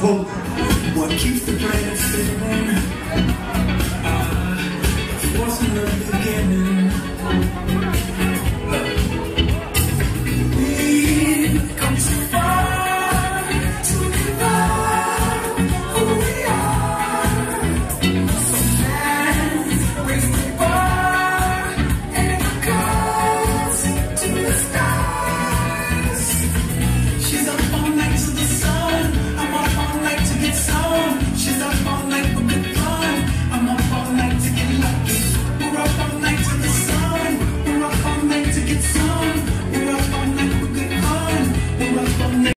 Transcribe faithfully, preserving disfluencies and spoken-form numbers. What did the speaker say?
hope, what keeps the planet spinning? Uh, the force of love.